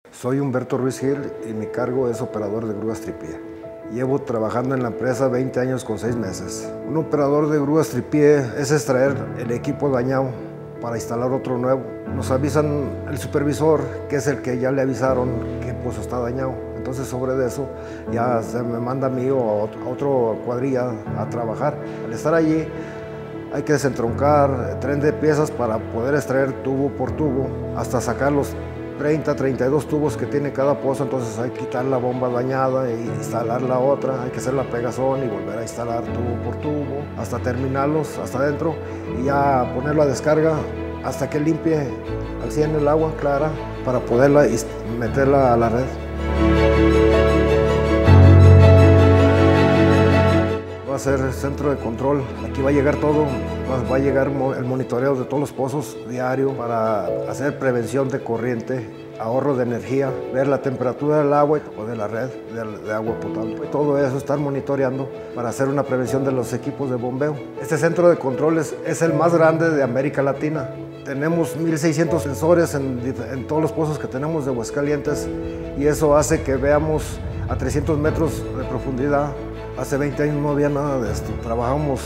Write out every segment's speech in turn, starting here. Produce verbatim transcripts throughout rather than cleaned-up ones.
Soy Humberto Ruiz Gil y mi cargo es operador de grúas tripié. Llevo trabajando en la empresa veinte años con seis meses. Un operador de grúas tripié es extraer el equipo dañado para instalar otro nuevo. Nos avisan el supervisor, que es el que ya le avisaron que pues está dañado. Entonces sobre eso ya se me manda a mí o a otro, a otro cuadrilla a trabajar. Al estar allí hay que desentroncar tren de piezas para poder extraer tubo por tubo hasta sacar los treinta, treinta y dos tubos que tiene cada pozo. Entonces hay que quitar la bomba dañada e instalar la otra, hay que hacer la pegazón y volver a instalar tubo por tubo hasta terminarlos hasta adentro y ya ponerlo a descarga hasta que limpie al cien el agua clara para poderla meterla a la red. Va a ser centro de control, aquí va a llegar todo, va a llegar el monitoreo de todos los pozos diario para hacer prevención de corriente, ahorro de energía, ver la temperatura del agua o de la red de, de agua potable. Todo eso estar monitoreando para hacer una prevención de los equipos de bombeo. Este centro de control es, es el más grande de América Latina. Tenemos mil seiscientos sensores en, en todos los pozos que tenemos de Aguascalientes y eso hace que veamos a trescientos metros de profundidad. Hace veinte años no había nada de esto. Trabajamos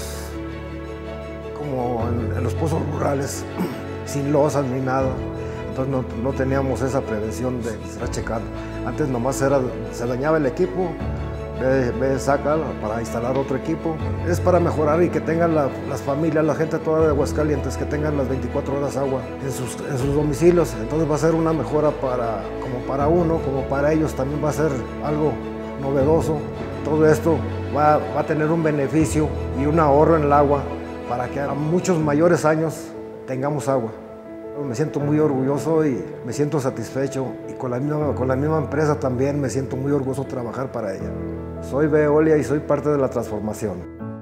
como en, en los pozos rurales, sin losas ni nada. Entonces no, no teníamos esa prevención de estar checando. Antes nomás era, se dañaba el equipo, ve, ve saca para instalar otro equipo. Es para mejorar y que tengan la, las familias, la gente toda de Aguascalientes, que tengan las veinticuatro horas agua en sus, en sus domicilios. Entonces va a ser una mejora para, como para uno, como para ellos también va a ser algo novedoso. Todo esto va, va a tener un beneficio y un ahorro en el agua para que a muchos mayores años tengamos agua. Me siento muy orgulloso y me siento satisfecho y con la misma, con la misma empresa también me siento muy orgulloso de trabajar para ella. Soy Veolia y soy parte de la transformación.